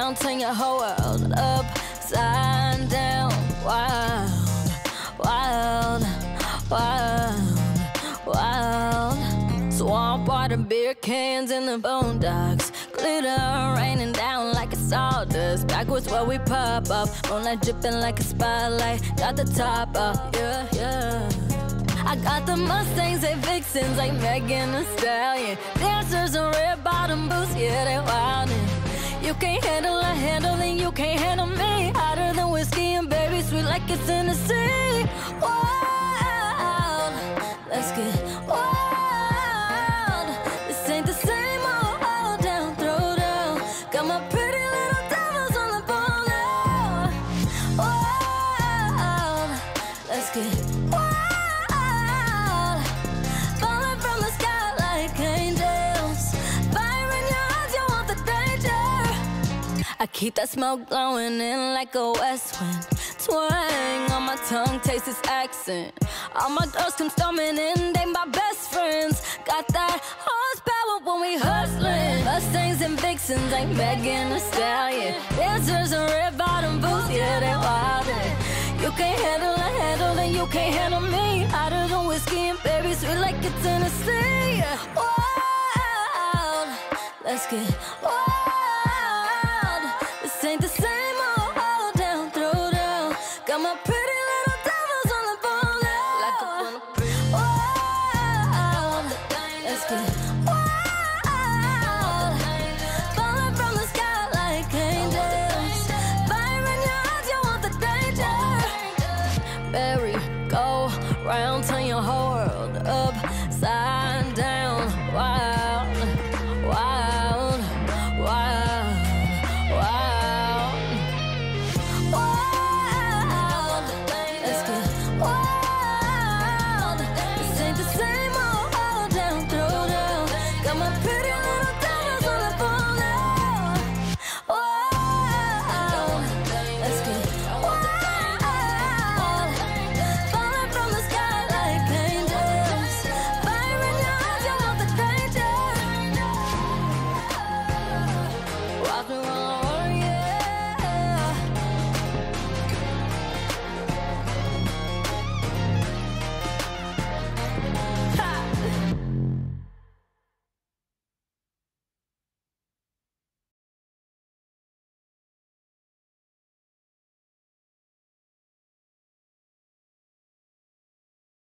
down, turn your whole world upside down. Wild, wild, wild, wild. Swamp water, beer cans in the boondocks, glitter raining down like it's sawdust. Backwards where we pop up, moonlight dripping like a spotlight. Got the top up, yeah, yeah. I got the Mustangs, they vixens like Megan Thee Stallion. Dancers in red bottom boots, yeah, they wildin'. You can't handle a handle, then you can't handle me. Hotter than whiskey and baby, sweet like it's in the sea. Wild, let's get wild. This ain't the same old down, throw down. Got my pretty little diamonds on the phone now. Wild, let's get wild. I keep that smoke blowing in like a west wind. Twang on my tongue, taste this accent. All my girls come storming in, they my best friends. Got that horsepower when we hustlin'. Mustangs and vixens like Megan Thee Stallion. Dancers in red bottom boots, yeah, they wildin'. You can't handle a handle, then you can't handle me. Hotter than whiskey and baby, sweet like it's in the sea. Wild, let's get wild.